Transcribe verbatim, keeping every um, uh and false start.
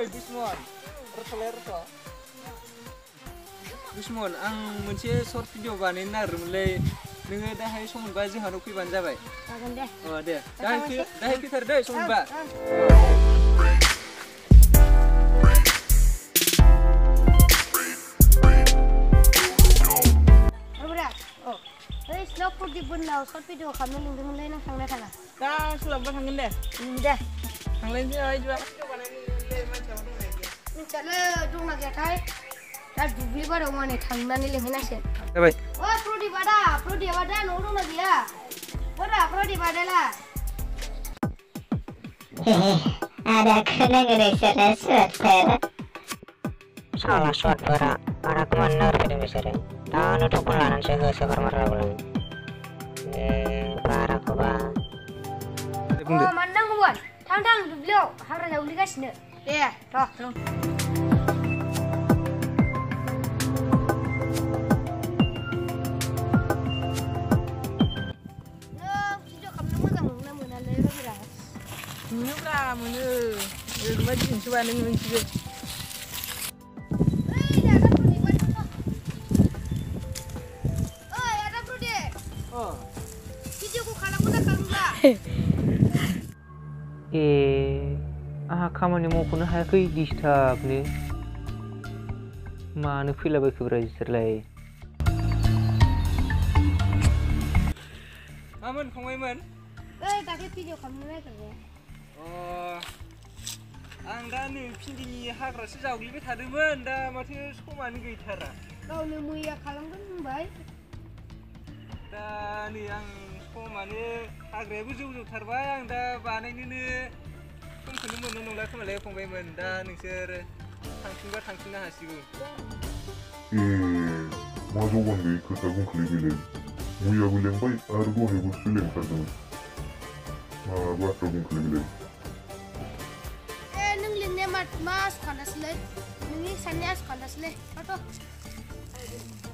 Bismon Rotoler roto Bismon आं मोनसे short video बानायनो नागिरदोंमोनलै नोङो दाहाय सम मोनबा जोंहानाव फैबानो जाबाय जागोन दे अ दे दाहाय दाहाय फैथार दै सम मोनबा Slop pergi benar, short video kami lindung lain yang sangat sangat. Dah, slop apa hangin deh? Dah. Hang lain dia juga. Mencari dong lagi kai. Dah dubli baru mana thangna ni lehena sih. Baik. Wah, prodi pada, prodi pada, nurung lagi ya. Pada, prodi pada lah. Hehe, ada kena ngerasa rasa salah suat para para kemana orang besar. Tahu tu pun laran saya sekarang marah ulang. Eh, para kuba. Oh, mandang kubuan. Tang tang beliau harus jauh lagi sini. Ya, toh. Mana pula mana? Rumah jin cuba ni mana cuba. Eh, ah kamar ni mau kena hai kau disturb ni. Mana fila berkeberai serlai. Aman, kau aman? Eh, tapi video kamu ni kerja. Oh, anda ni pindi ni hak rasa jauh lebih thada man, dah macam sekolah ni gay thara. Kau ni muya kalang kan baik. Dah ni yang sekolah ni hak rebu jauh jauh thara yang dah banai ni ni, kau kena mana nolak kau malah kau aman, dah ni ser tangking bah tangking dah hasil. Eh, macam mana ni kita pun kelihatan. Muya boleh baik, argo hebat sulit thada. Ah, buat pun kelihatan. Mas, kanas le, ini sanyas kanas le, apa?